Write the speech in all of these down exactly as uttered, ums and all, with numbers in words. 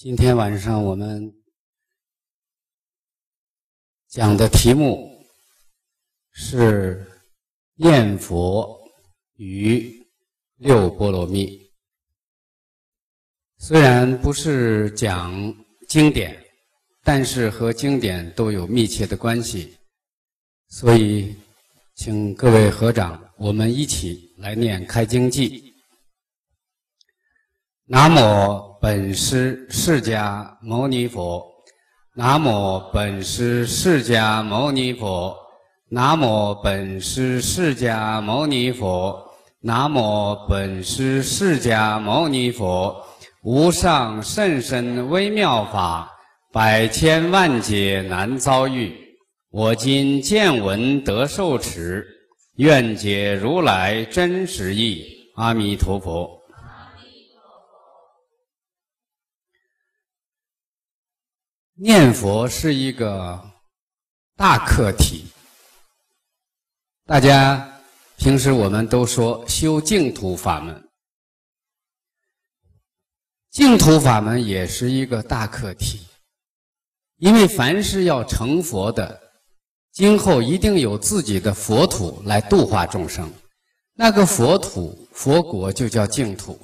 今天晚上我们讲的题目是念佛与六波罗蜜。虽然不是讲经典，但是和经典都有密切的关系，所以请各位合掌，我们一起来念开经偈。南无本师释迦牟尼佛，南无本师释迦牟尼佛，南无本师释迦牟尼佛，南无本师释迦牟尼佛。无上甚深微妙法，百千万劫难遭遇。我今见闻得受持，愿解如来真实义。阿弥陀佛。念佛是一个大课题，大家平时我们都说修净土法门，净土法门也是一个大课题，因为凡是要成佛的，今后一定有自己的佛土来度化众生，那个佛土佛国就叫净土。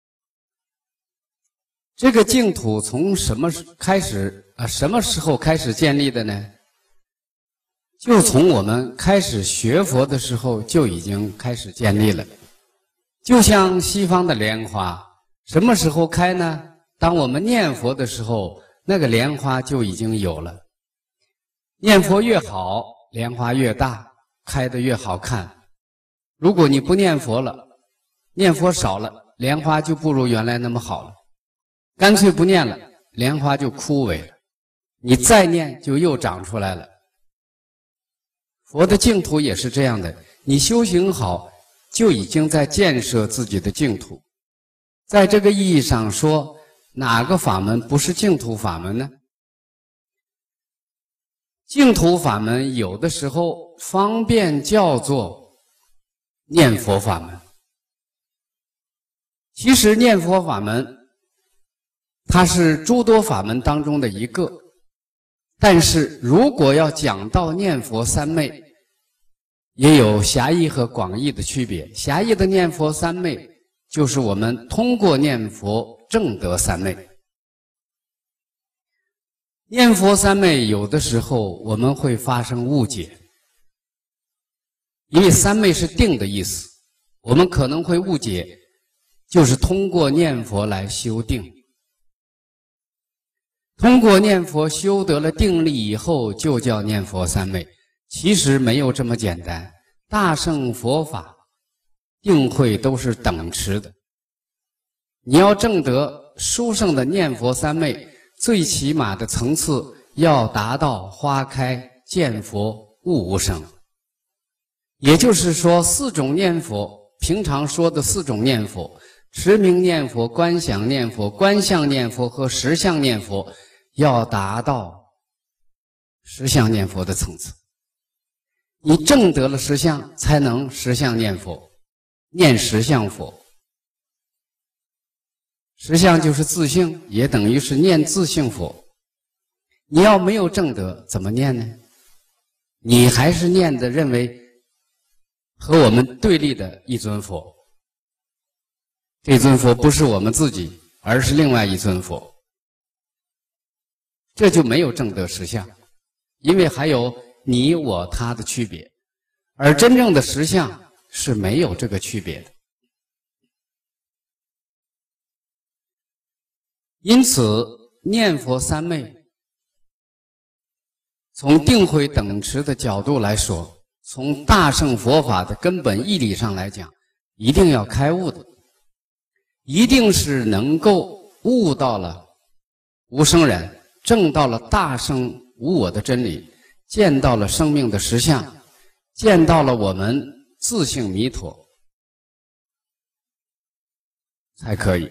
这个净土从什么开始啊？什么时候开始建立的呢？就从我们开始学佛的时候就已经开始建立了。就像西方的莲花，什么时候开呢？当我们念佛的时候，那个莲花就已经有了。念佛越好，莲花越大，开得越好看。如果你不念佛了，念佛少了，莲花就不如原来那么好了。干脆不念了，莲花就枯萎了，你再念就又长出来了。佛的净土也是这样的，你修行好，就已经在建设自己的净土。在这个意义上说，哪个法门不是净土法门呢？净土法门有的时候方便叫做念佛法门。其实念佛法门它是诸多法门当中的一个，但是如果要讲到念佛三昧，也有狭义和广义的区别。狭义的念佛三昧就是我们通过念佛证得三昧。念佛三昧有的时候我们会发生误解，因为三昧是定的意思，我们可能会误解就是通过念佛来修定。通过念佛修得了定力以后，就叫念佛三昧。其实没有这么简单，大乘佛法定慧都是等持的。你要证得殊胜的念佛三昧，最起码的层次要达到花开见佛悟无生。也就是说，四种念佛，平常说的四种念佛，持名念佛、观想念佛、观相念佛和实相念佛，要达到实相念佛的层次。你证得了实相，才能实相念佛，念实相佛。实相就是自性，也等于是念自性佛。你要没有证得，怎么念呢？你还是念的认为和我们对立的一尊佛，这尊佛不是我们自己，而是另外一尊佛，这就没有证得实相，因为还有你我他的区别，而真正的实相是没有这个区别的。因此念佛三昧从定慧等持的角度来说，从大乘佛法的根本义理上来讲，一定要开悟的，一定是能够悟到了无生忍，证到了大乘无我的真理，见到了生命的实相，见到了我们自性弥陀，才可以。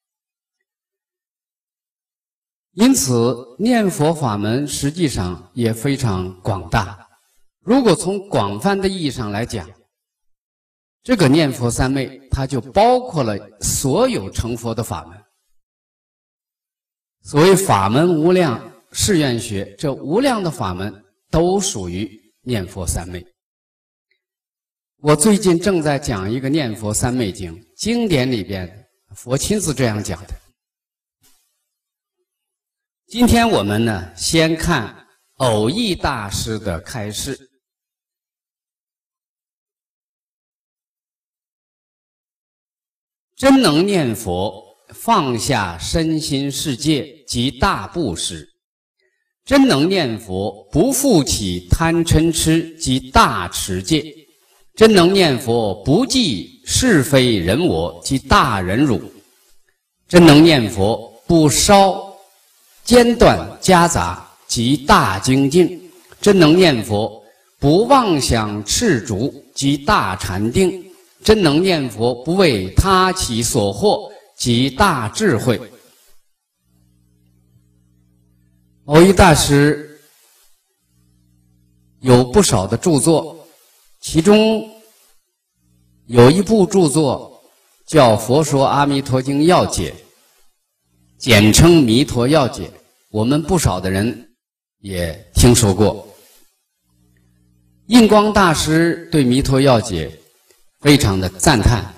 因此念佛法门实际上也非常广大。如果从广泛的意义上来讲，这个念佛三昧它就包括了所有成佛的法门。 所谓法门无量誓愿学，这无量的法门都属于念佛三昧。我最近正在讲一个念佛三昧经，经典里边佛亲自这样讲的。今天我们呢，先看偶益大师的开示。真能念佛，放下身心世界及大布施；真能念佛，不复起贪嗔痴及大持戒；真能念佛，不计是非人我及大忍辱；真能念佛，不烧间断夹杂及大精进；真能念佛，不妄想赤足及大禅定；真能念佛，不为他起所惑及大智慧。藕益大师有不少的著作，其中有一部著作叫《佛说阿弥陀经要解》，简称《弥陀要解》，我们不少的人也听说过。印光大师对《弥陀要解》非常的赞叹，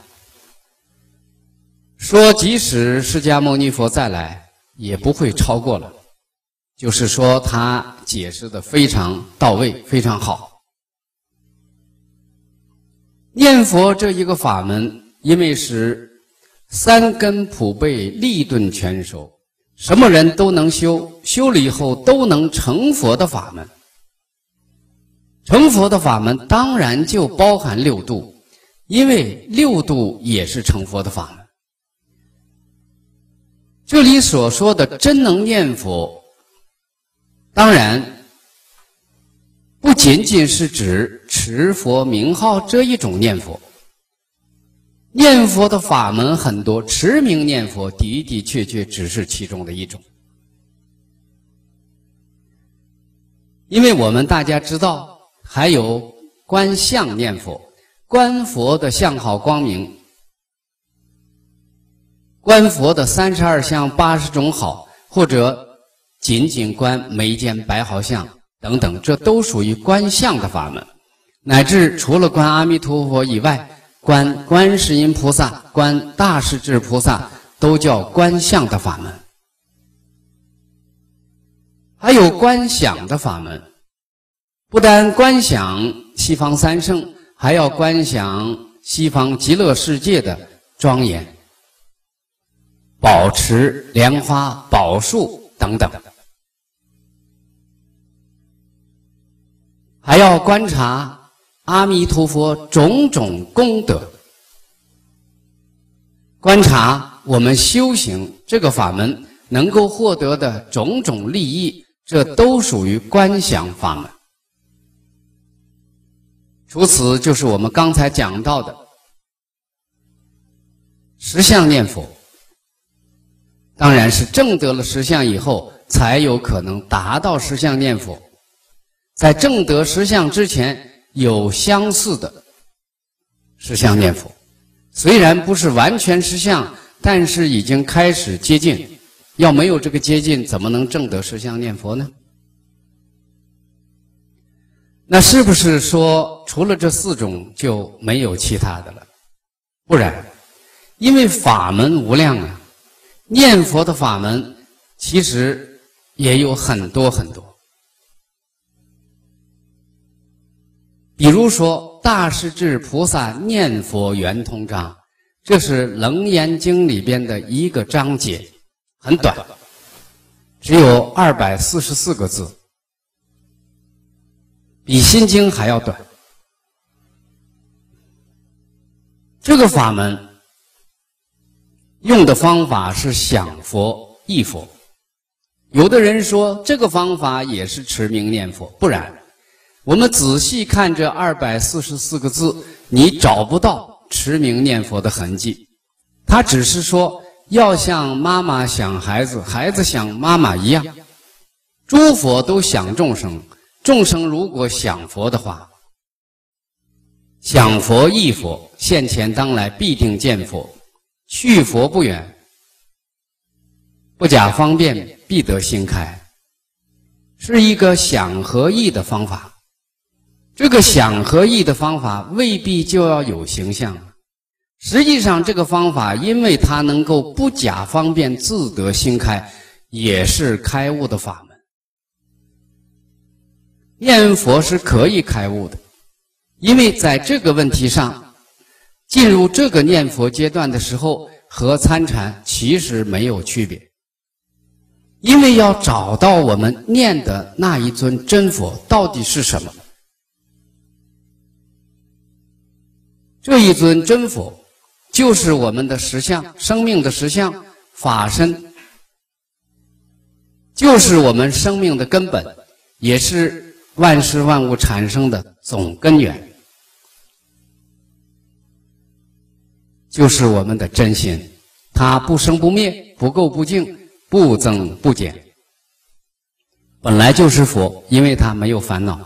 说即使释迦牟尼佛再来也不会超过了，就是说他解释的非常到位，非常好。念佛这一个法门，因为是三根普被，利钝全熟，什么人都能修，修了以后都能成佛的法门。成佛的法门当然就包含六度，因为六度也是成佛的法门。这里所说的真能念佛，当然不仅仅是指持佛名号这一种念佛，念佛的法门很多，持名念佛的的确确只是其中的一种。因为我们大家知道，还有观相念佛，观佛的相好光明，观佛的三十二相八十种好，或者仅仅观眉间白毫相等等，这都属于观相的法门。乃至除了观阿弥陀佛以外，观观世音菩萨、观大势至菩萨都叫观相的法门。还有观想的法门，不单观想西方三圣，还要观想西方极乐世界的庄严、宝池、莲花、宝树等等，还要观察阿弥陀佛种种功德，观察我们修行这个法门能够获得的种种利益，这都属于观想法门。除此就是我们刚才讲到的实相念佛，当然是证得了实相以后才有可能达到实相念佛。在证得实相之前，有相似的实相念佛，虽然不是完全实相，但是已经开始接近。要没有这个接近，怎么能证得实相念佛呢？那是不是说除了这四种就没有其他的了？不然，因为法门无量啊，念佛的法门其实也有很多很多。比如说大势至菩萨念佛圆通章，这是楞严经里边的一个章节，很短，只有二百四十四个字，比心经还要短。这个法门用的方法是想佛忆佛，有的人说这个方法也是持名念佛，不然我们仔细看这二百四十四个字，你找不到持名念佛的痕迹。他只是说要像妈妈想孩子，孩子想妈妈一样，诸佛都想众生，众生如果想佛的话，想佛忆佛，现前当来必定见佛，去佛不远， 不假方便，必得心开，是一个想合意的方法。这个想合意的方法未必就要有形象，实际上这个方法因为它能够不假方便，自得心开，也是开悟的法门。念佛是可以开悟的，因为在这个问题上，进入这个念佛阶段的时候和参禅其实没有区别。因为要找到我们念的那一尊真佛到底是什么，这一尊真佛就是我们的实相，生命的实相，法身，就是我们生命的根本，也是万事万物产生的总根源，就是我们的真心，它不生不灭，不垢不净，不增不减，本来就是佛，因为它没有烦恼，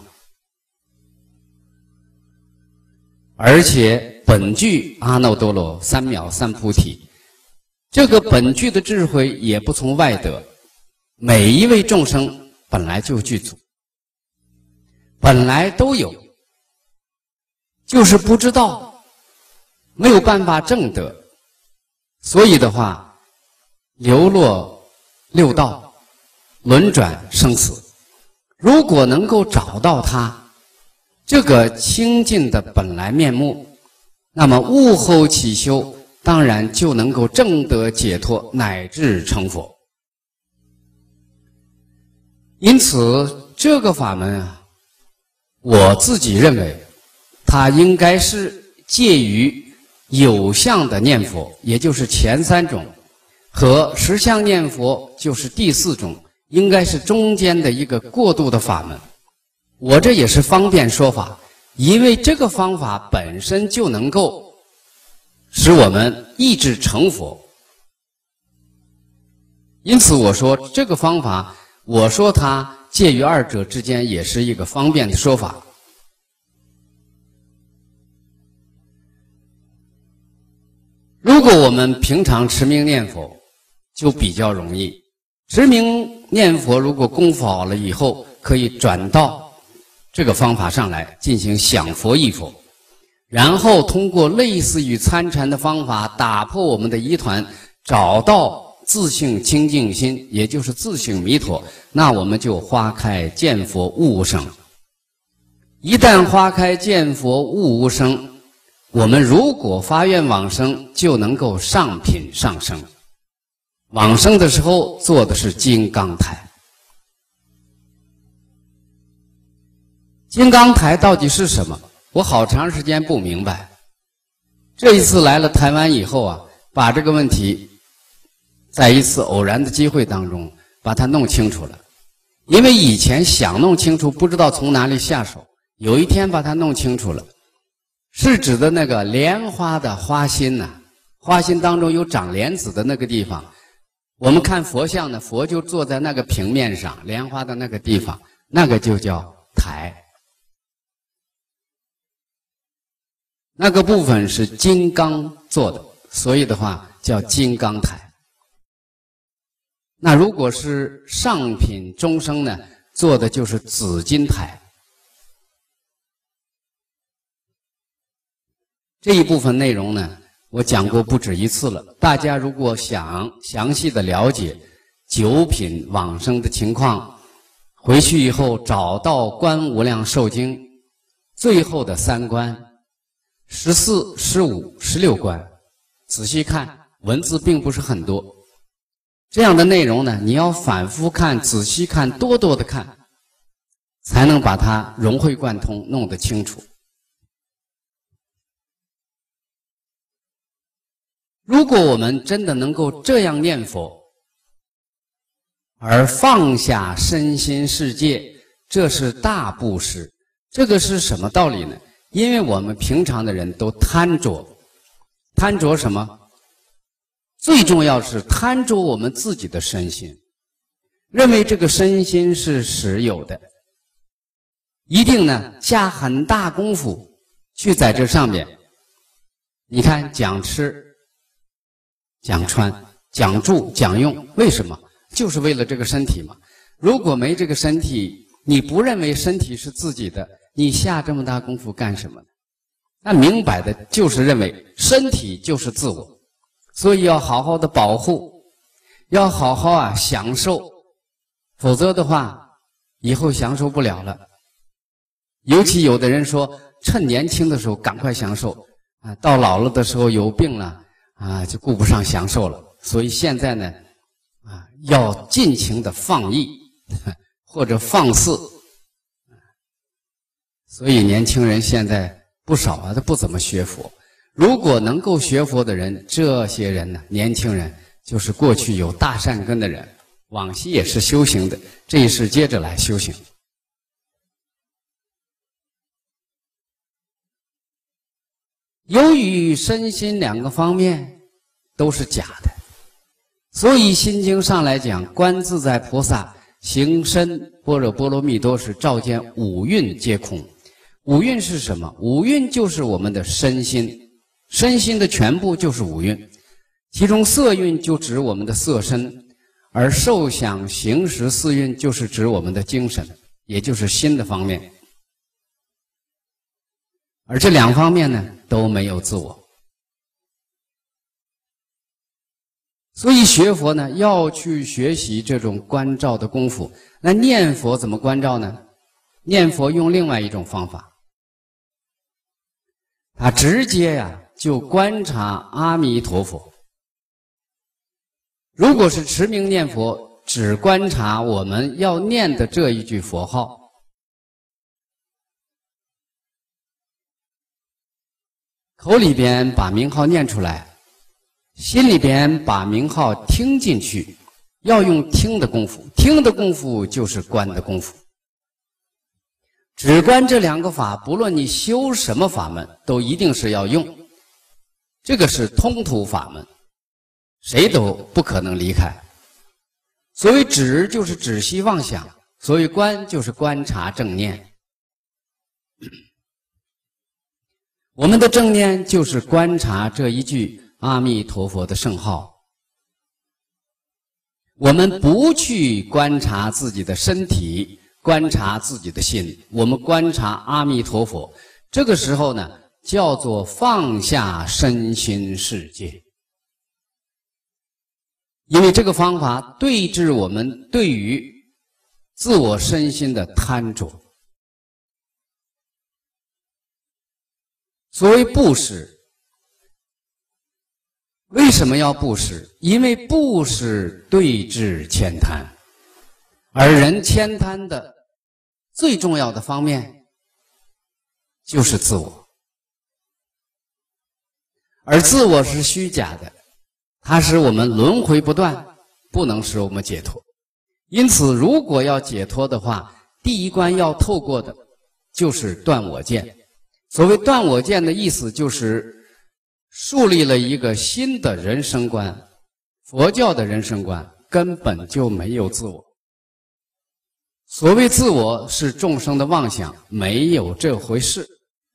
而且本具阿耨多罗三藐三菩提，这个本具的智慧也不从外得，每一位众生本来就具足，本来都有，就是不知道，没有办法证得，所以的话流落六道，轮转生死。如果能够找到它这个清净的本来面目，那么悟后起修，当然就能够证得解脱，乃至成佛。因此这个法门啊，我自己认为它应该是介于有相的念佛，也就是前三种，和实相念佛就是第四种，应该是中间的一个过渡的法门。我这也是方便说法，因为这个方法本身就能够使我们意志成佛。因此我说这个方法，我说它介于二者之间，也是一个方便的说法。如果我们平常持名念佛就比较容易，持名念佛如果功夫好了以后，可以转到这个方法上来进行想佛忆佛，然后通过类似于参禅的方法打破我们的疑团，找到自性清净心，也就是自性弥陀，那我们就花开见佛悟无生。一旦花开见佛悟无生，我们如果发愿往生，就能够上品上生。往生的时候做的是金刚台。金刚台到底是什么？我好长时间不明白。这一次来了台湾以后啊，把这个问题在一次偶然的机会当中把它弄清楚了。因为以前想弄清楚，不知道从哪里下手，有一天把它弄清楚了。是指的那个莲花的花心呐、啊，花心当中有长莲子的那个地方。我们看佛像呢，佛就坐在那个平面上，莲花的那个地方，那个就叫台。那个部分是金刚做的，所以的话叫金刚台。那如果是上品中生呢，做的就是紫金台。这一部分内容呢，我讲过不止一次了。大家如果想详细的了解九品往生的情况，回去以后找到《观无量寿经》最后的三关，十四、十五、十六关，仔细看，文字并不是很多。这样的内容呢，你要反复看、仔细看、多多的看，才能把它融会贯通，弄得清楚。如果我们真的能够这样念佛，而放下身心世界，这是大布施。这个是什么道理呢？因为我们平常的人都贪着，贪着什么？最重要是贪着我们自己的身心，认为这个身心是实有的，一定呢下很大功夫去在这上面。你看讲吃、讲穿、讲住、讲用，为什么？ 就是为了这个身体嘛。如果没这个身体，你不认为身体是自己的，你下这么大功夫干什么呢？那明摆的就是认为身体就是自我，所以要好好的保护，要好好啊享受，否则的话，以后享受不了了。尤其有的人说，趁年轻的时候赶快享受啊，到老了的时候有病了啊，就顾不上享受了。所以现在呢，啊，要尽情的放逸或者放肆。所以年轻人现在不少啊，他不怎么学佛。如果能够学佛的人，这些人呢，年轻人就是过去有大善根的人，往昔也是修行的，这一世接着来修行。由于身心两个方面都是假的，所以《心经》上来讲，观自在菩萨行深般若波罗蜜多时，照见五蕴皆空。五蕴是什么？五蕴就是我们的身心，身心的全部就是五蕴，其中色蕴就指我们的色身，而受想行识四蕴就是指我们的精神，也就是心的方面。而这两方面呢，都没有自我。所以学佛呢，要去学习这种观照的功夫。那念佛怎么观照呢？念佛用另外一种方法，他直接呀、啊、就观察阿弥陀佛。如果是持名念佛，只观察我们要念的这一句佛号，口里边把名号念出来，心里边把名号听进去，要用听的功夫，听的功夫就是观的功夫。只观这两个法，不论你修什么法门，都一定是要用。这个是通途法门，谁都不可能离开。所谓止，就是止息妄想；所谓观，就是观察正念。我们的正念就是观察这一句阿弥陀佛的圣号。我们不去观察自己的身体，观察自己的心，我们观察阿弥陀佛。这个时候呢，叫做放下身心世界。因为这个方法对治我们对于自我身心的贪着。所谓布施，为什么要布施？因为布施对治悭贪，而人悭贪的最重要的方面就是自我，而自我是虚假的，它使我们轮回不断，不能使我们解脱。因此，如果要解脱的话，第一关要透过的就是断我见。所谓断我见的意思，就是树立了一个新的人生观。佛教的人生观根本就没有自我。所谓自我是众生的妄想，没有这回事。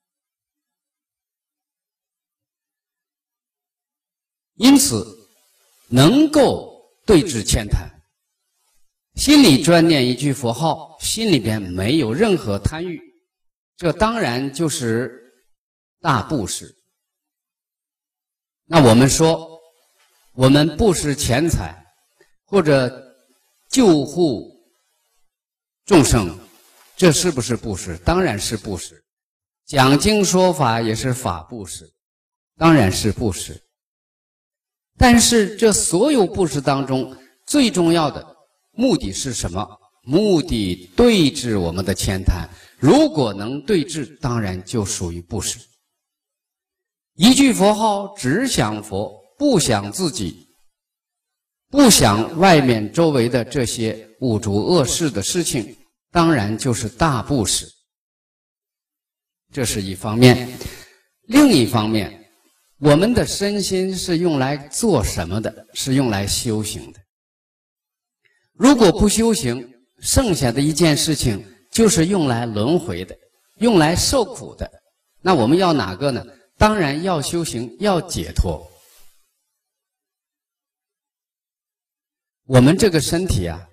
因此，能够对治悭贪，心里专念一句佛号，心里边没有任何贪欲，这当然就是大布施。那我们说，我们布施钱财，或者救护众生，这是不是布施？当然是布施。讲经说法也是法布施，当然是布施。但是这所有布施当中，最重要的目的是什么？目的对治我们的悭贪。如果能对治，当然就属于布施。一句佛号，只想佛，不想自己，不想外面周围的这些五浊恶世的事情，当然就是大布施。这是一方面。另一方面，我们的身心是用来做什么的？是用来修行的。如果不修行，剩下的一件事情就是用来轮回的，用来受苦的。那我们要哪个呢？当然要修行，要解脱。 我们这个身体啊，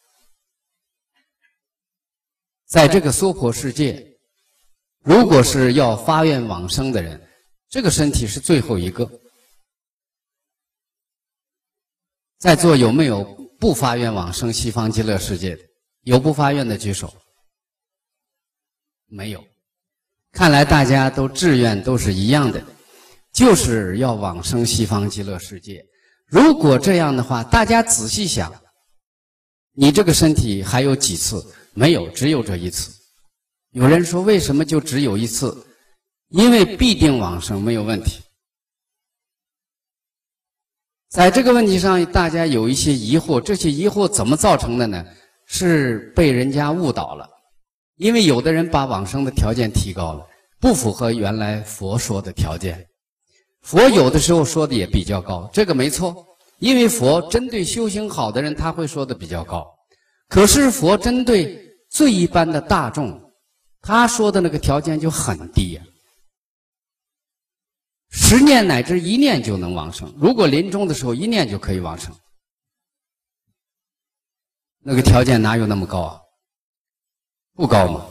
在这个娑婆世界，如果是要发愿往生的人，这个身体是最后一个。在座有没有不发愿往生西方极乐世界的？有不发愿的举手。没有。看来大家都志愿都是一样的，就是要往生西方极乐世界。如果这样的话，大家仔细想，你这个身体还有几次？没有，只有这一次。有人说为什么就只有一次？因为必定往生，没有问题。在这个问题上，大家有一些疑惑，这些疑惑怎么造成的呢？是被人家误导了。因为有的人把往生的条件提高了，不符合原来佛说的条件。佛有的时候说的也比较高，这个没错。因为佛针对修行好的人，他会说的比较高。可是佛针对最一般的大众，他说的那个条件就很低呀、啊。十念乃至一念就能往生，如果临终的时候一念就可以往生，那个条件哪有那么高啊？不高吗？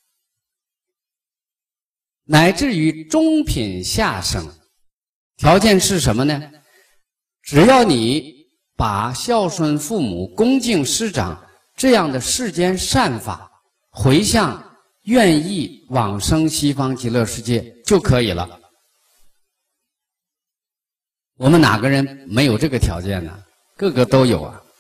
乃至于中品下生，条件是什么呢？只要你把孝顺父母、恭敬师长这样的世间善法回向，愿意往生西方极乐世界就可以了。我们哪个人没有这个条件呢？个个都有啊。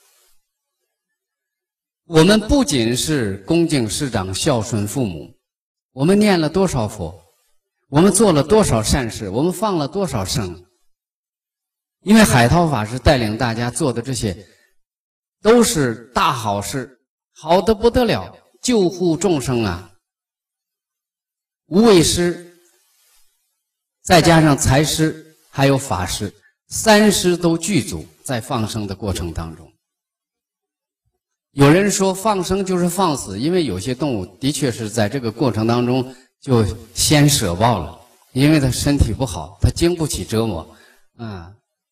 我们不仅是恭敬师长、孝顺父母，我们念了多少佛，我们做了多少善事，我们放了多少生。因为海涛法师带领大家做的这些都是大好事，好得不得了，救护众生啊。无畏师，再加上财师还有法师，三师都具足在放生的过程当中。有人说放生就是放死，因为有些动物的确是在这个过程当中就先舍报了，因为它身体不好，它经不起折磨啊。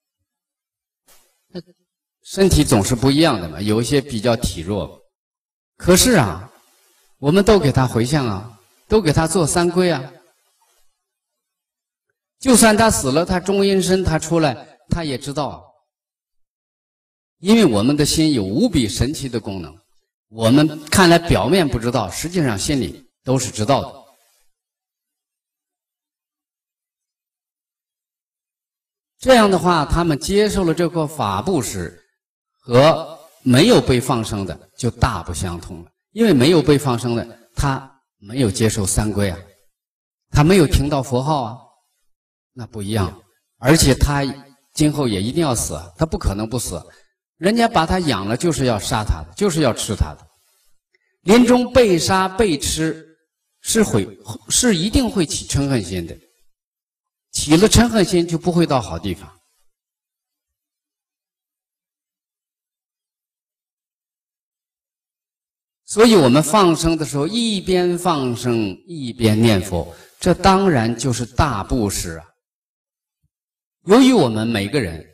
身体总是不一样的嘛，有一些比较体弱。可是啊，我们都给他回向啊，都给他做三皈啊。就算他死了，他中阴身他出来，他也知道啊。因为我们的心有无比神奇的功能，我们看来表面不知道，实际上心里都是知道的。这样的话，他们接受了这个法布施，和没有被放生的就大不相同了。因为没有被放生的，他没有接受三皈啊，他没有听到佛号啊，那不一样。而且他今后也一定要死啊，他不可能不死。人家把他养了，就是要杀他的，就是要吃他的。临终被杀被吃，是会是一定会起嗔恨心的。起了嗔恨心，就不会到好地方。所以我们放生的时候，一边放生一边念佛，这当然就是大布施啊。由于我们每个人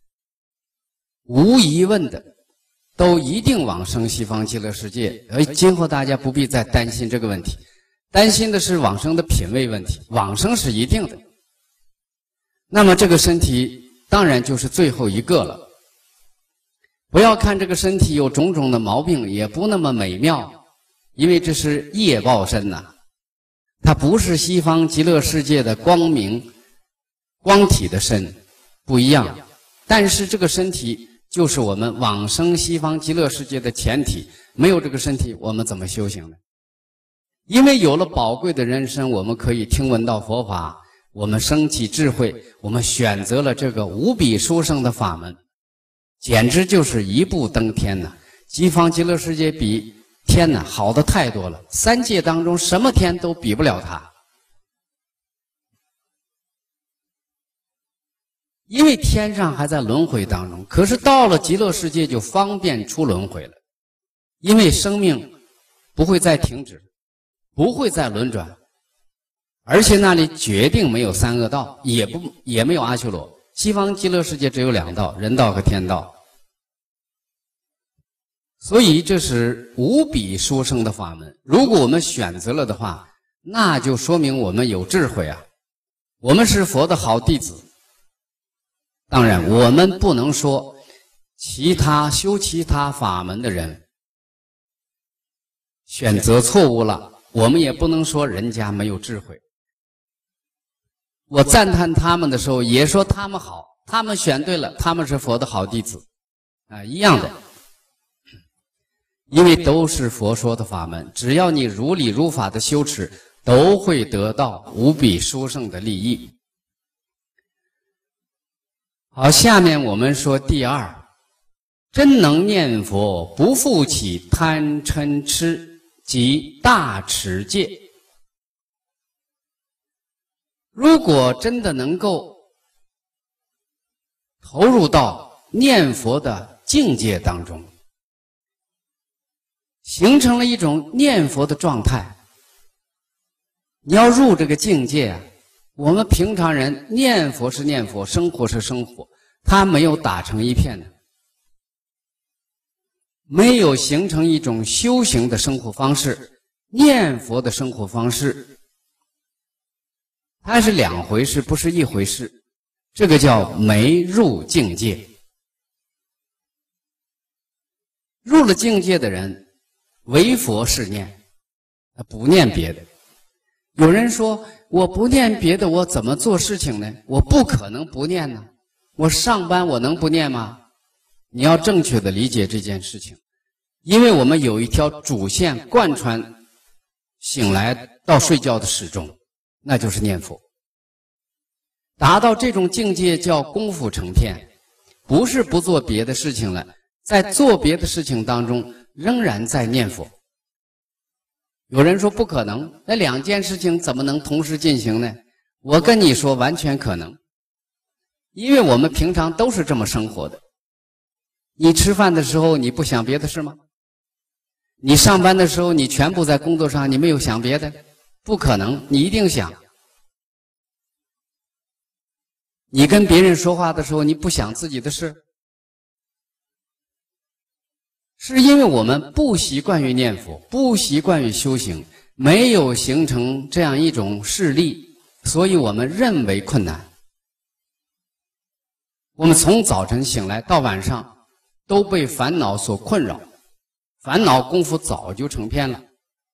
无疑问的都一定往生西方极乐世界，而今后大家不必再担心这个问题，担心的是往生的品位问题。往生是一定的，那么这个身体当然就是最后一个了。不要看这个身体有种种的毛病，也不那么美妙，因为这是业报身呐、啊，它不是西方极乐世界的光明光体的身，不一样。但是这个身体就是我们往生西方极乐世界的前提，没有这个身体，我们怎么修行呢？因为有了宝贵的人身，我们可以听闻到佛法，我们升起智慧，我们选择了这个无比殊胜的法门，简直就是一步登天呐！西方极乐世界比天呐好的太多了，三界当中什么天都比不了它。因为天上还在轮回当中，可是到了极乐世界就方便出轮回了，因为生命不会再停止，不会再轮转，而且那里决定没有三恶道，也不也没有阿修罗。西方极乐世界只有两道，人道和天道。 所以这是无比殊胜的法门。如果我们选择了的话，那就说明我们有智慧啊，我们是佛的好弟子。当然，我们不能说其他修其他法门的人选择错误了，我们也不能说人家没有智慧。我赞叹他们的时候，也说他们好，他们选对了，他们是佛的好弟子啊，一样的。因为都是佛说的法门，只要你如理如法的修持，都会得到无比殊胜的利益。好，下面我们说第二，真能念佛，不复起贪嗔痴及大持戒。如果真的能够投入到念佛的境界当中，形成了一种念佛的状态。你要入这个境界啊，我们平常人念佛是念佛，生活是生活，它没有打成一片的，没有形成一种修行的生活方式，念佛的生活方式，它是两回事，不是一回事。这个叫没入境界。入了境界的人，唯佛是念，不念别的。有人说我不念别的，我怎么做事情呢？我不可能不念呢。我上班我能不念吗？你要正确的理解这件事情，因为我们有一条主线贯穿醒来到睡觉的始终，那就是念佛。达到这种境界叫功夫成片，不是不做别的事情了，在做别的事情当中仍然在念佛。有人说不可能，那两件事情怎么能同时进行呢？我跟你说完全可能，因为我们平常都是这么生活的。你吃饭的时候你不想别的事吗？你上班的时候你全部在工作上，你没有想别的？不可能，你一定想。你跟别人说话的时候你不想自己的事，是因为我们不习惯于念佛，不习惯于修行，没有形成这样一种势力，所以我们认为困难。我们从早晨醒来到晚上都被烦恼所困扰，烦恼功夫早就成片了。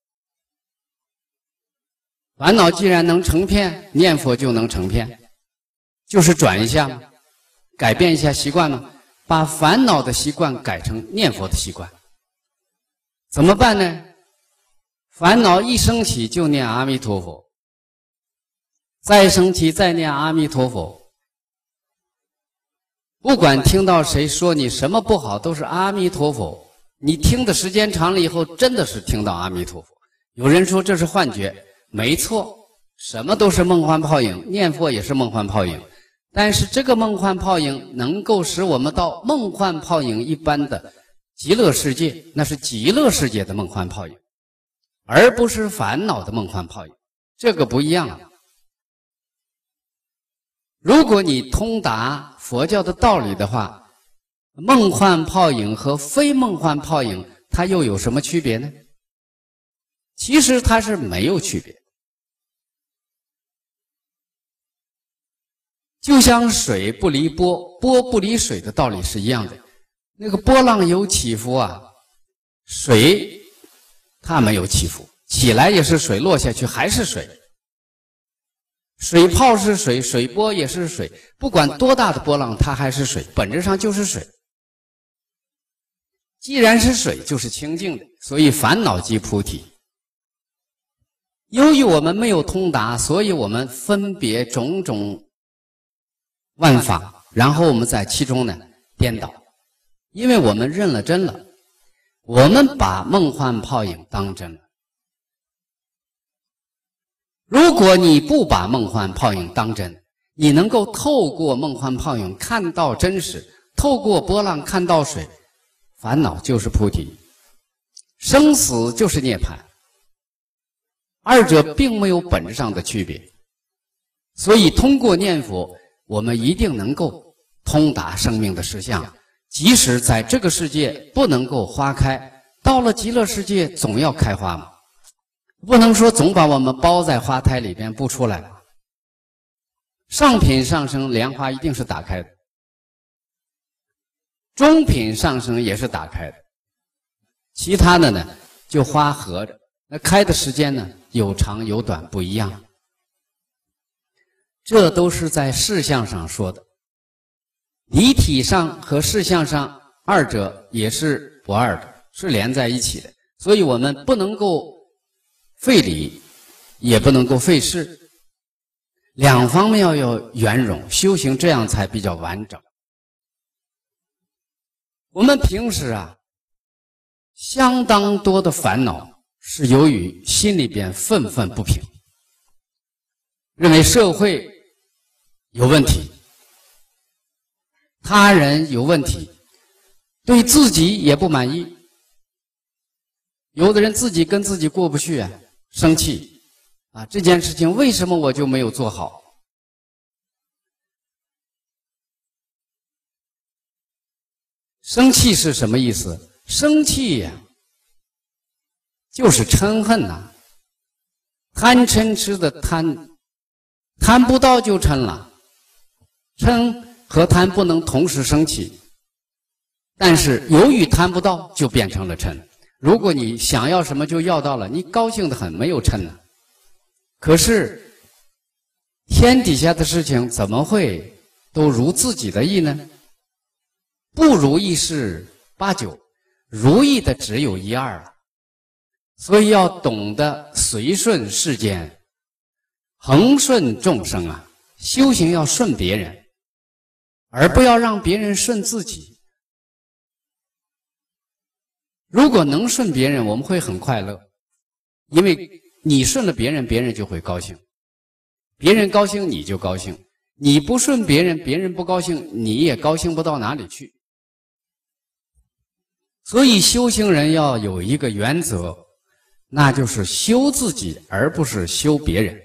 烦恼既然能成片，念佛就能成片，就是转一下嘛，改变一下习惯嘛，把烦恼的习惯改成念佛的习惯。怎么办呢？烦恼一升起就念阿弥陀佛，再升起再念阿弥陀佛。不管听到谁说你什么不好，都是阿弥陀佛。你听的时间长了以后，真的是听到阿弥陀佛。有人说这是幻觉，没错，什么都是梦幻泡影，念佛也是梦幻泡影。但是这个梦幻泡影能够使我们到梦幻泡影一般的极乐世界，那是极乐世界的梦幻泡影，而不是烦恼的梦幻泡影，这个不一样啊。如果你通达佛教的道理的话，梦幻泡影和非梦幻泡影它又有什么区别呢？其实它是没有区别。就像水不离波，波不离水的道理是一样的。那个波浪有起伏啊，水它没有起伏，起来也是水，落下去还是水。水泡是水，水波也是水，不管多大的波浪，它还是水，本质上就是水。既然是水，就是清净的，所以烦恼即菩提。由于我们没有通达，所以我们分别种种万法，然后我们在其中呢颠倒，因为我们认了真了，我们把梦幻泡影当真了。如果你不把梦幻泡影当真，你能够透过梦幻泡影看到真实，透过波浪看到水，烦恼就是菩提，生死就是涅槃，二者并没有本质上的区别。所以通过念佛，我们一定能够通达生命的实相， 即使在这个世界不能够花开，到了极乐世界总要开花嘛，不能说总把我们包在花胎里边不出来。上品上升，莲花一定是打开的；中品上升也是打开的，其他的呢就花合着。那开的时间呢有长有短，不一样。这都是在事相上说的，离体上和事相上二者也是不二的，是连在一起的。所以我们不能够废理，也不能够废事，两方面要有圆融，修行这样才比较完整。我们平时啊，相当多的烦恼是由于心里边愤愤不平，认为社会有问题，他人有问题，对自己也不满意。有的人自己跟自己过不去啊，生气啊，这件事情为什么我就没有做好？生气是什么意思？生气呀、啊，就是嗔恨呐、啊，贪嗔痴的贪，贪不到就嗔了。嗔和贪不能同时升起，但是由于贪不到，就变成了嗔。如果你想要什么就要到了，你高兴得很，没有嗔呢。可是天底下的事情怎么会都如自己的意呢？不如意事八九，如意的只有一二了。所以要懂得随顺世间，恒顺众生啊！修行要顺别人，而不要让别人顺自己。如果能顺别人，我们会很快乐，因为你顺了别人，别人就会高兴，别人高兴你就高兴，你不顺别人，别人不高兴，你也高兴不到哪里去。所以修行人要有一个原则，那就是修自己，而不是修别人。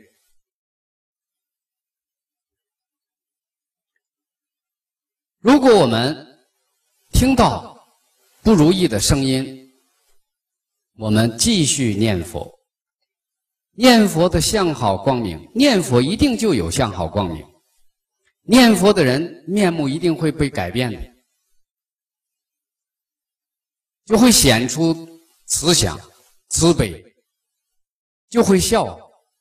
如果我们听到不如意的声音，我们继续念佛。念佛的相好光明，念佛一定就有相好光明。念佛的人面目一定会被改变的，就会显出慈祥、慈悲，就会笑，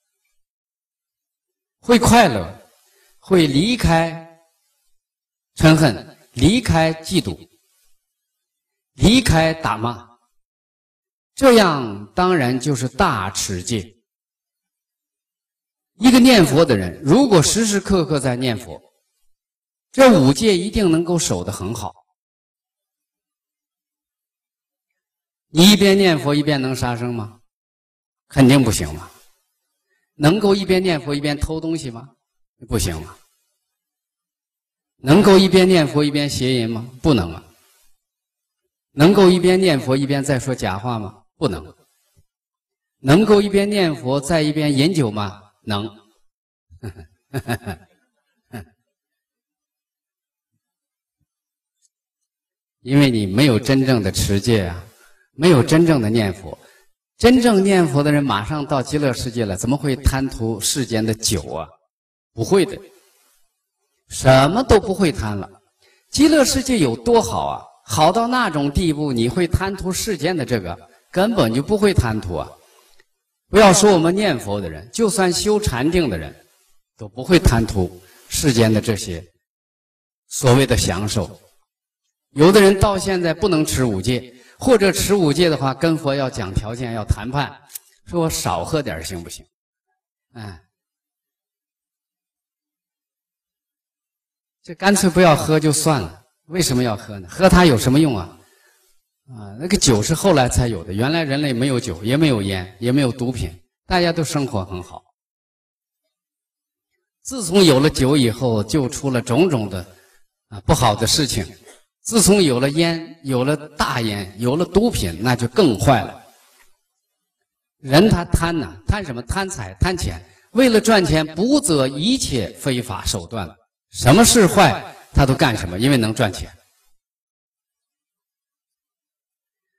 会快乐，会离开嗔恨，离开嫉妒，离开打骂，这样当然就是大持戒。一个念佛的人，如果时时刻刻在念佛，这五戒一定能够守得很好。你一边念佛一边能杀生吗？肯定不行嘛。能够一边念佛一边偷东西吗？不行嘛。能够一边念佛一边邪淫吗？不能啊。能够一边念佛一边在说假话吗？不能。能够一边念佛再一边饮酒吗？能。因为你没有真正的持戒啊，没有真正的念佛。真正念佛的人马上到极乐世界了，怎么会贪图世间的酒啊？不会的，什么都不会贪了。极乐世界有多好啊？好到那种地步，你会贪图世间的这个？根本就不会贪图啊！不要说我们念佛的人，就算修禅定的人，都不会贪图世间的这些所谓的享受。有的人到现在不能持五戒，或者持五戒的话，跟佛要讲条件，要谈判，说我少喝点行不行？哎，这干脆不要喝就算了。为什么要喝呢？喝它有什么用啊？啊，那个酒是后来才有的，原来人类没有酒，也没有烟，也没有毒品，大家都生活很好。自从有了酒以后，就出了种种的啊不好的事情。自从有了烟，有了大烟，有了毒品，那就更坏了。人他贪呐、啊，贪什么？贪财、贪钱，为了赚钱，不择一切非法手段了。什么事坏，他都干什么？因为能赚钱。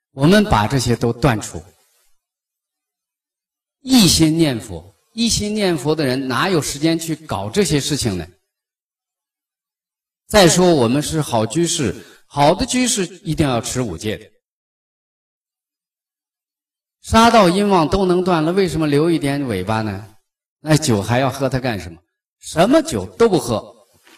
我们把这些都断除，一心念佛。一心念佛的人哪有时间去搞这些事情呢？再说我们是好居士，好的居士一定要持五戒的。杀盗淫妄都能断了，为什么留一点尾巴呢？那酒还要喝它干什么？什么酒都不喝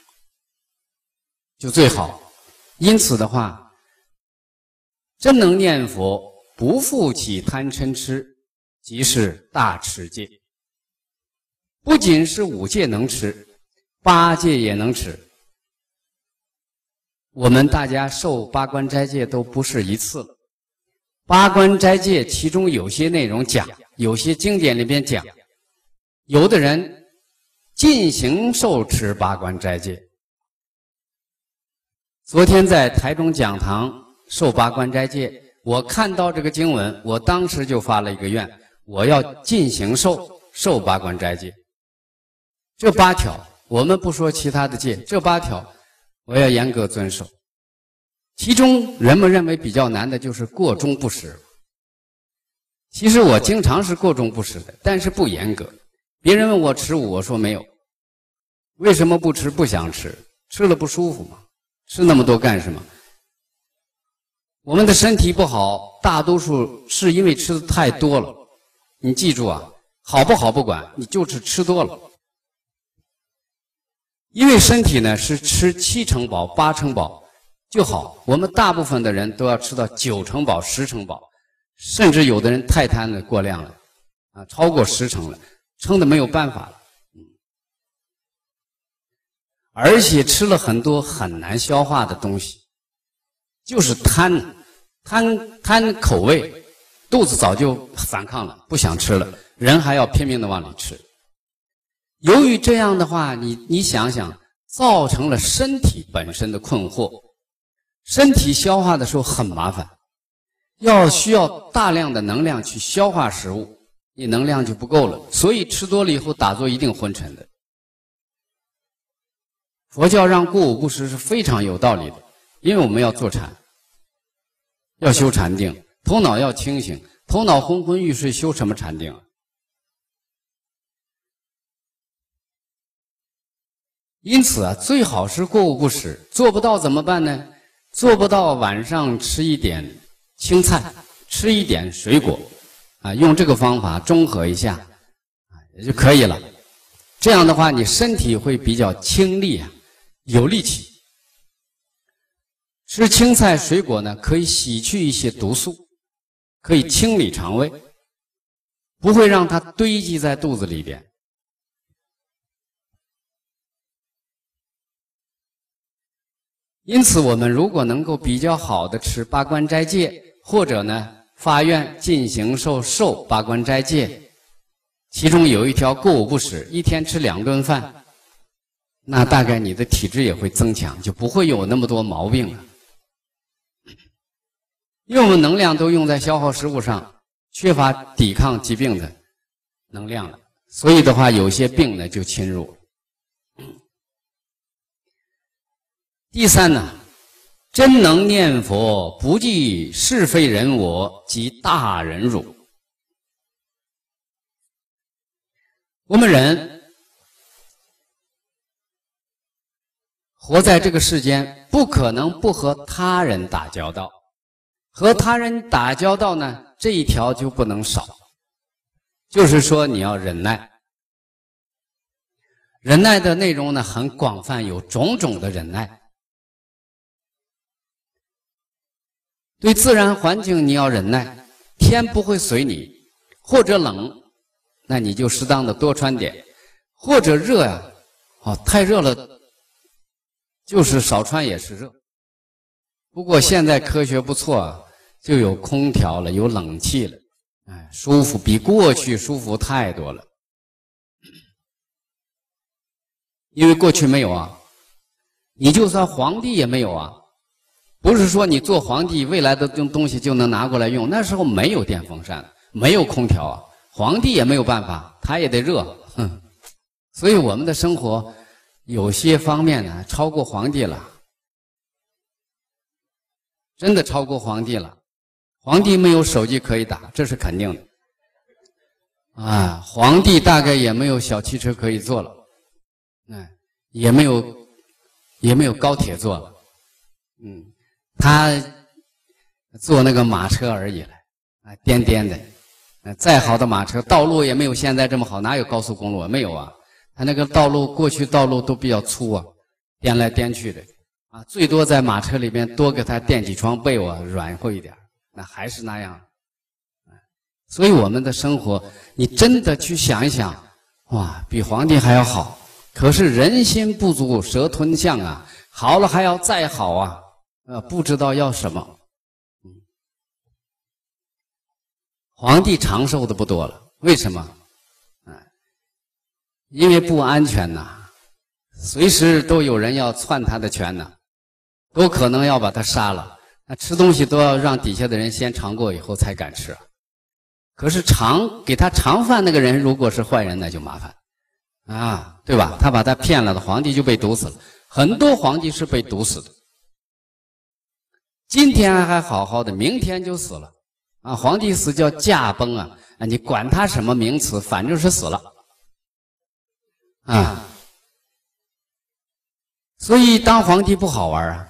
就最好。因此的话，真能念佛，不复起贪嗔痴，即是大持戒。不仅是五戒能持，八戒也能持。我们大家受八关斋戒都不是一次了。八关斋戒其中有些内容讲，有些经典里边讲，有的人进行受持八关斋戒。昨天在台中讲堂受八关斋戒，我看到这个经文，我当时就发了一个愿，我要进行受受八关斋戒。这八条，我们不说其他的戒，这八条我要严格遵守。其中人们认为比较难的就是过中不食。其实我经常是过中不食的，但是不严格。别人问我持五，我说没有。为什么不吃？不想吃，吃了不舒服嘛。吃那么多干什么？我们的身体不好，大多数是因为吃的太多了。你记住啊，好不好不管，你就是吃多了。因为身体呢是吃七成饱、八成饱就好，我们大部分的人都要吃到九成饱、十成饱，甚至有的人太贪了、过量了，啊，超过十成了，撑得没有办法了。而且吃了很多很难消化的东西，就是贪，贪贪口味，肚子早就反抗了，不想吃了，人还要拼命的往里吃。由于这样的话，你你想想，造成了身体本身的困惑，身体消化的时候很麻烦，要需要大量的能量去消化食物，你能量就不够了，所以吃多了以后打坐一定昏沉的。佛教让过午不食是非常有道理的，因为我们要坐禅，要修禅定，头脑要清醒，头脑昏昏欲睡，修什么禅定啊？因此啊，最好是过午不食，做不到怎么办呢？做不到晚上吃一点青菜，吃一点水果，啊，用这个方法中和一下，啊，也就可以了。这样的话，你身体会比较清利啊，有力气。吃青菜水果呢，可以洗去一些毒素，可以清理肠胃，不会让它堆积在肚子里边。因此，我们如果能够比较好的持八关斋戒，或者呢发愿进行受受八关斋戒，其中有一条过午不食，一天吃两顿饭，那大概你的体质也会增强，就不会有那么多毛病了。因为我们能量都用在消耗食物上，缺乏抵抗疾病的能量了，所以的话，有些病呢就侵入了。第三呢，真能念佛，不计是非人我及大忍辱。我们人活在这个世间，不可能不和他人打交道。和他人打交道呢，这一条就不能少，就是说你要忍耐。忍耐的内容呢很广泛，有种种的忍耐。对自然环境你要忍耐，天不会随你，或者冷，那你就适当的多穿点；或者热呀、啊，哦，太热了，就是少穿也是热。不过现在科学不错啊，就有空调了，有冷气了，哎，舒服，比过去舒服太多了。因为过去没有啊，你就算皇帝也没有啊。不是说你做皇帝未来的东西就能拿过来用，那时候没有电风扇，没有空调啊，皇帝也没有办法，他也得热，哼。所以我们的生活有些方面呢超过皇帝了，真的超过皇帝了。 皇帝没有手机可以打，这是肯定的。啊，皇帝大概也没有小汽车可以坐了，哎，也没有也没有高铁坐了，嗯，他坐那个马车而已了，啊，颠颠的，啊，再好的马车，道路也没有现在这么好，哪有高速公路啊？没有啊，他那个道路过去道路都比较粗啊，颠来颠去的，啊，最多在马车里边多给他垫几床被窝，软和一点，那还是那样。所以我们的生活，你真的去想一想，哇，比皇帝还要好。可是人心不足蛇吞象啊，好了还要再好啊，呃，不知道要什么。嗯，皇帝长寿的不多了，为什么？啊，因为不安全呐，随时都有人要篡他的权呐，都可能要把他杀了。那吃东西都要让底下的人先尝过以后才敢吃。可是尝给他尝饭那个人如果是坏人，那就麻烦啊，对吧？他把他骗了的，皇帝就被毒死了。很多皇帝是被毒死的，今天还好好的，明天就死了啊！皇帝死叫驾崩啊！啊，你管他什么名词，反正是死了啊。所以当皇帝不好玩啊。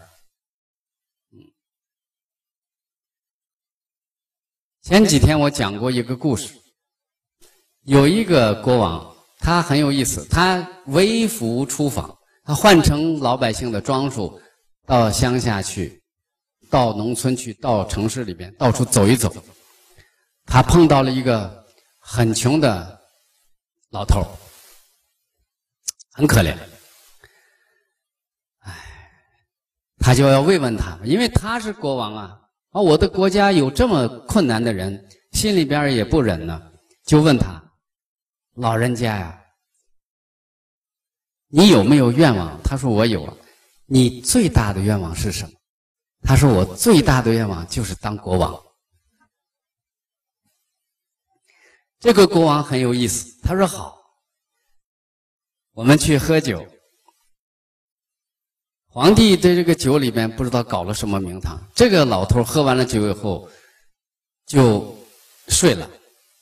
前几天我讲过一个故事，有一个国王，他很有意思，他微服出访，他换成老百姓的装束，到乡下去，到农村去，到城市里边到处走一走。他碰到了一个很穷的老头，很可怜，哎，他就要慰问他，因为他是国王啊。啊，我的国家有这么困难的人，心里边也不忍呢，就问他，老人家呀，你有没有愿望？他说我有啊。你最大的愿望是什么？他说我最大的愿望就是当国王。这个国王很有意思，他说好，我们去喝酒。皇帝对这个酒里面不知道搞了什么名堂，这个老头喝完了酒以后就睡了。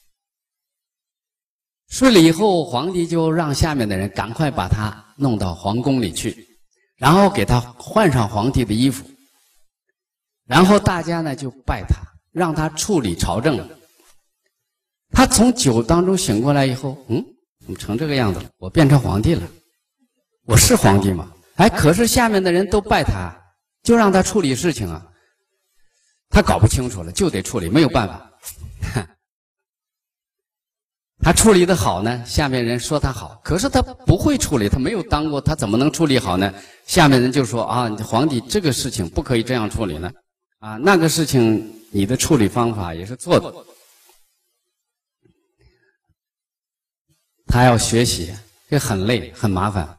睡了以后，皇帝就让下面的人赶快把他弄到皇宫里去，然后给他换上皇帝的衣服，然后大家呢就拜他，让他处理朝政。他从酒当中醒过来以后，嗯，怎么成这个样子了？我变成皇帝了，我是皇帝吗？哎，可是下面的人都拜他，就让他处理事情啊。他搞不清楚了，就得处理，没有办法。他处理的好呢，下面人说他好，可是他不会处理，他没有当过，他怎么能处理好呢？下面人就说啊，皇帝这个事情不可以这样处理呢，啊，那个事情你的处理方法也是错的。他要学习，这很累，很麻烦。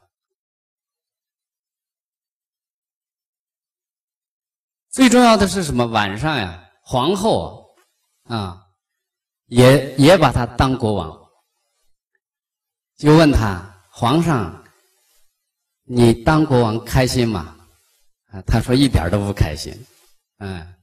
最重要的是什么？晚上呀，皇后啊，也也把他当国王，就问他：皇上，你当国王开心吗？啊，他说一点都不开心。嗯，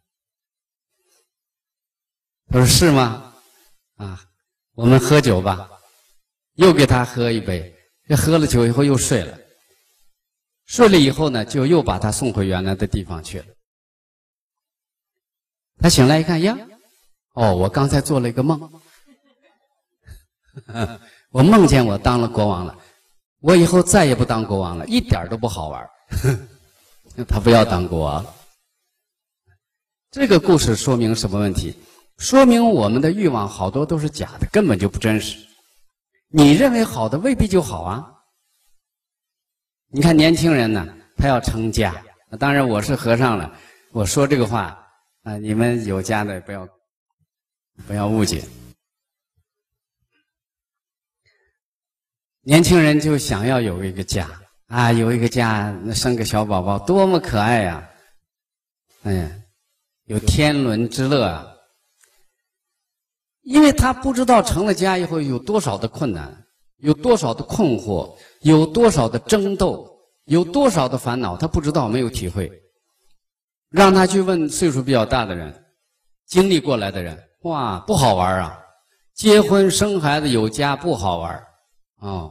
他说是吗？啊，我们喝酒吧。又给他喝一杯，这喝了酒以后又睡了。睡了以后呢，就又把他送回原来的地方去了。他醒来一看，呀，哦，我刚才做了一个梦，我梦见我当了国王了，我以后再也不当国王了，一点都不好玩。他不要当国王了。这个故事说明什么问题？说明我们的欲望好多都是假的，根本就不真实。你认为好的未必就好啊。你看年轻人呢，他要成家，当然我是和尚了，我说这个话啊，你们有家的不要不要误解。年轻人就想要有一个家啊，有一个家，那生个小宝宝多么可爱呀！哎，有天伦之乐啊。因为他不知道成了家以后有多少的困难，有多少的困惑，有多少的争斗，有多少的烦恼，他不知道，没有体会。让他去问岁数比较大的人， 经历过来的人，哇，不好玩啊！结婚生孩子有家不好玩哦。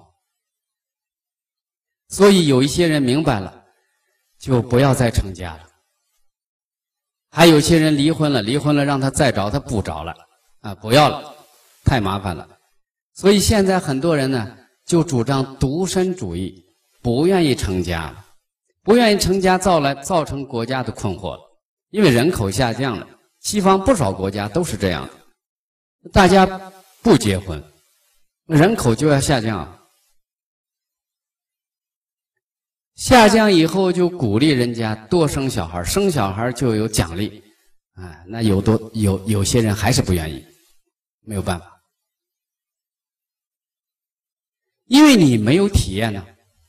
所以有一些人明白了，就不要再成家了。还有些人离婚了，离婚了让他再找，他不找了啊，不要了，太麻烦了。所以现在很多人呢，就主张独身主义，不愿意成家了，不愿意成家，造来造成国家的困惑了。因为人口下降了，西方不少国家都是这样的，大家不结婚，人口就要下降。下降以后就鼓励人家多生小孩，生小孩就有奖励，啊，那有多有有些人还是不愿意，没有办法，因为你没有体验呢。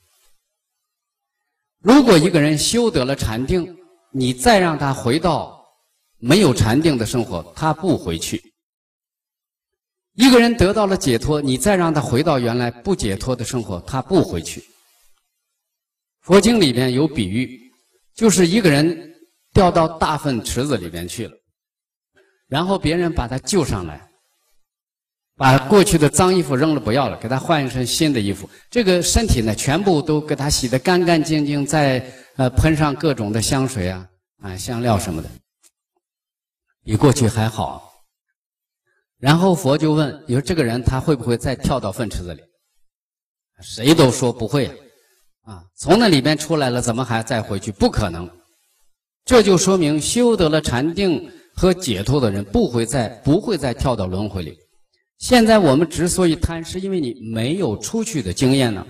如果一个人修得了禅定，你再让他回到没有禅定的生活，他不回去。一个人得到了解脱，你再让他回到原来不解脱的生活，他不回去。佛经里边有比喻，就是一个人掉到大粪池子里边去了，然后别人把他救上来，把过去的脏衣服扔了不要了，给他换一身新的衣服，这个身体呢全部都给他洗得干干净净，再呃喷上各种的香水啊啊香料什么的，比过去还好。然后佛就问，你说这个人他会不会再跳到粪池子里？谁都说不会啊。啊，从那里边出来了，怎么还再回去？不可能。这就说明修得了禅定和解脱的人不会再不会再跳到轮回里。现在我们之所以贪，是因为你没有出去的经验呢。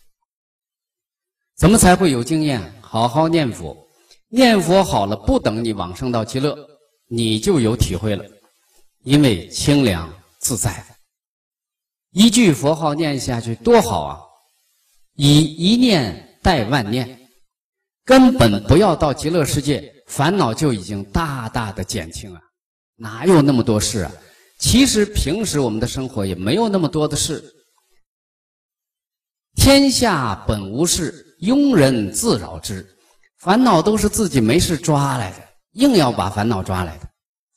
怎么才会有经验？好好念佛，念佛好了，不等你往生到极乐，你就有体会了，因为清凉自在。一句佛号念下去多好啊！以一念代万念，根本不要到极乐世界，烦恼就已经大大的减轻了。哪有那么多事啊？其实平时我们的生活也没有那么多的事。天下本无事，庸人自扰之。烦恼都是自己没事抓来的，硬要把烦恼抓来的。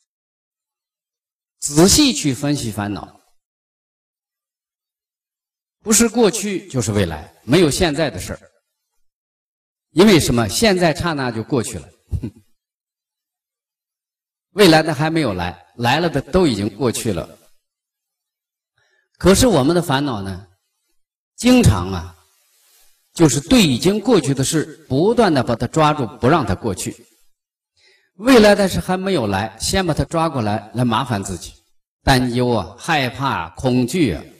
仔细去分析烦恼，不是过去就是未来，没有现在的事儿。因为什么？现在刹那就过去了，未来的还没有来，来了的都已经过去了。可是我们的烦恼呢，经常啊，就是对已经过去的事不断的把它抓住，不让它过去。未来的事还没有来，先把它抓过来，来麻烦自己，担忧啊，害怕啊，恐惧啊。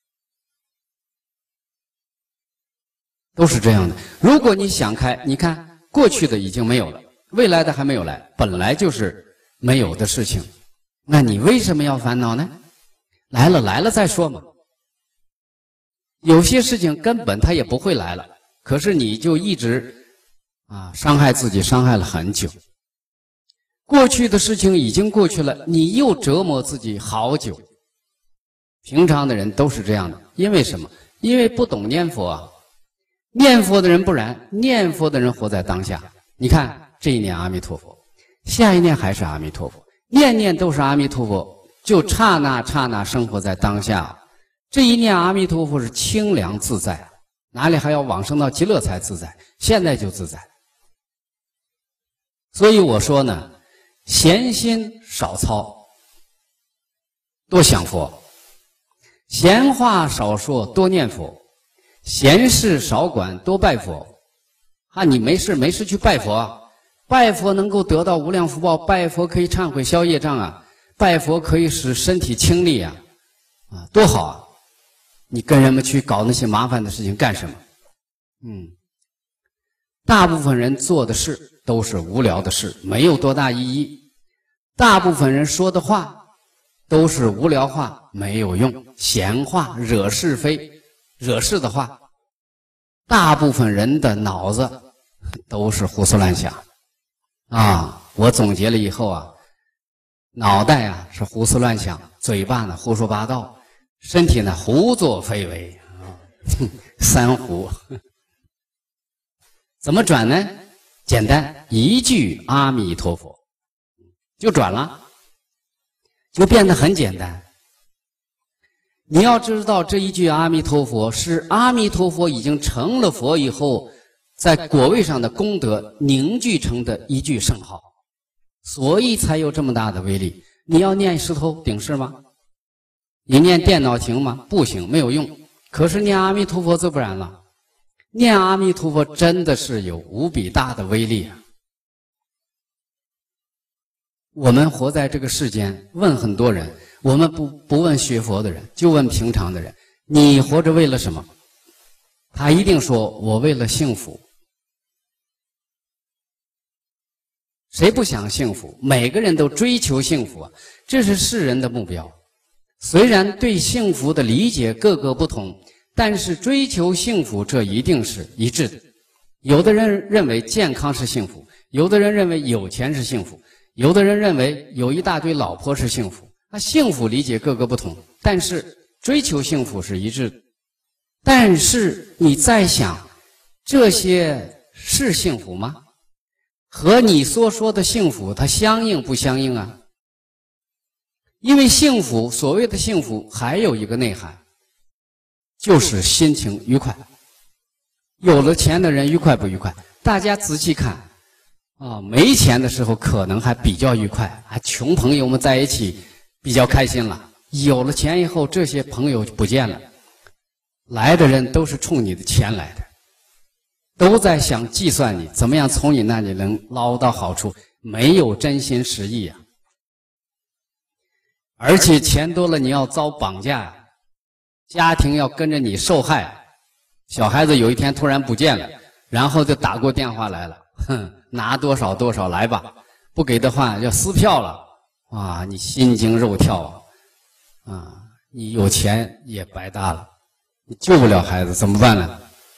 都是这样的。如果你想开，你看过去的已经没有了，未来的还没有来，本来就是没有的事情，那你为什么要烦恼呢？来了来了再说嘛。有些事情根本它也不会来了，可是你就一直啊伤害自己，伤害了很久。过去的事情已经过去了，你又折磨自己好久。平常的人都是这样的，因为什么？因为不懂念佛啊。念佛的人不然，念佛的人活在当下。你看这一念阿弥陀佛，下一念还是阿弥陀佛，念念都是阿弥陀佛，就刹那刹那生活在当下。这一念阿弥陀佛是清凉自在，哪里还要往生到极乐才自在？现在就自在。所以我说呢，闲心少操，多想佛；闲话少说，多念佛。闲事少管，多拜佛。啊，你没事没事去拜佛，拜佛能够得到无量福报，拜佛可以忏悔消业障啊，拜佛可以使身体清利啊，啊，多好啊！你跟人们去搞那些麻烦的事情干什么？嗯，大部分人做的事都是无聊的事，没有多大意义。大部分人说的话都是无聊话，没有用，闲话，惹是非。惹事的话，大部分人的脑子都是胡思乱想啊！我总结了以后啊，脑袋啊是胡思乱想，嘴巴呢胡说八道，身体呢胡作非为啊，三胡。怎么转呢？简单，一句阿弥陀佛就转了。 就变得很简单。你要知道，这一句阿弥陀佛是阿弥陀佛已经成了佛以后，在果位上的功德凝聚成的一句圣号，所以才有这么大的威力。你要念石头顶事吗？你念电脑行吗？不行，没有用。可是念阿弥陀佛则不然了，念阿弥陀佛真的是有无比大的威力啊！我们活在这个世间，问很多人，我们不不问学佛的人，就问平常的人，你活着为了什么？他一定说，我为了幸福。谁不想幸福？每个人都追求幸福啊，这是世人的目标。虽然对幸福的理解各个不同，但是追求幸福这一定是一致的。有的人认为健康是幸福，有的人认为有钱是幸福，有的人认为有一大堆老婆是幸福。那幸福理解各个不同，但是追求幸福是一致的。但是你在想，这些是幸福吗？和你所说的幸福它相应不相应啊？因为幸福，所谓的幸福还有一个内涵，就是心情愉快。有了钱的人愉快不愉快？大家仔细看啊，没钱的时候可能还比较愉快，还穷朋友们在一起比较开心了。有了钱以后，这些朋友就不见了，来的人都是冲你的钱来的，都在想计算你怎么样从你那里能捞到好处，没有真心实意啊。而且钱多了，你要遭绑架，家庭要跟着你受害。小孩子有一天突然不见了，然后就打过电话来了，哼，拿多少多少来吧，不给的话要撕票了。啊，你心惊肉跳啊！啊，你有钱也白搭了，你救不了孩子，怎么办呢？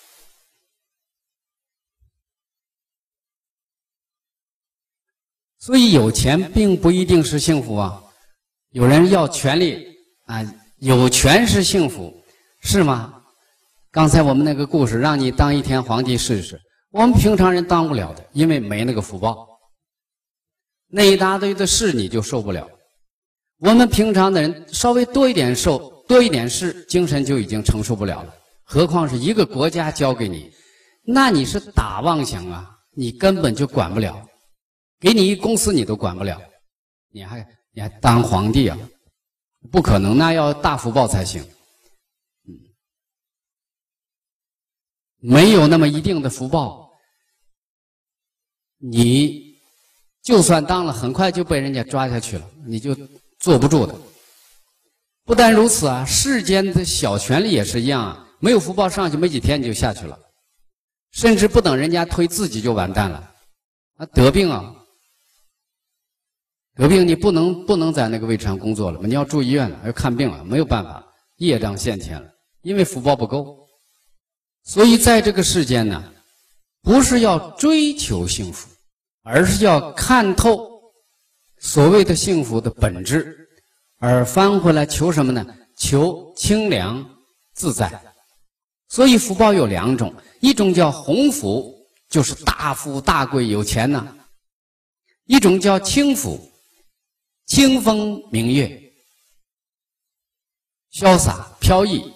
所以有钱并不一定是幸福啊。有人要权力啊，有权是幸福，是吗？刚才我们那个故事，让你当一天皇帝试试，我们平常人当不了的，因为没那个福报。那一大堆的事你就受不了。我们平常的人稍微多一点受，多一点事，精神就已经承受不了了。何况是一个国家交给你，那你是打妄想啊，你根本就管不了。给你一公司你都管不了，你还你还当皇帝啊？不可能，那要大福报才行。嗯，没有那么一定的福报，你就算当了，很快就被人家抓下去了，你就坐不住的。不但如此啊，世间的小权力也是一样啊，没有福报上去没几天你就下去了，甚至不等人家推自己就完蛋了。啊，得病啊！得病你不能不能在那个位置上工作了，你要住医院了，要看病了，没有办法，业障现前了，因为福报不够。所以在这个世间呢，不是要追求幸福，而是要看透所谓的幸福的本质，而翻回来求什么呢？求清凉自在。所以福报有两种，一种叫鸿福，就是大富大贵有钱呐；一种叫清福，清风明月，潇洒飘逸，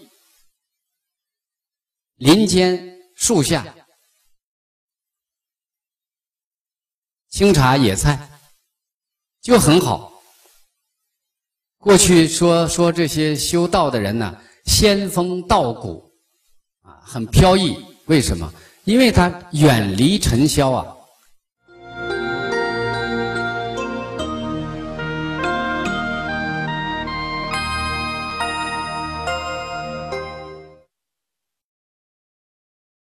林间树下，清茶野菜，就很好。过去说说这些修道的人呢，仙风道骨啊，很飘逸。为什么？因为他远离尘嚣啊。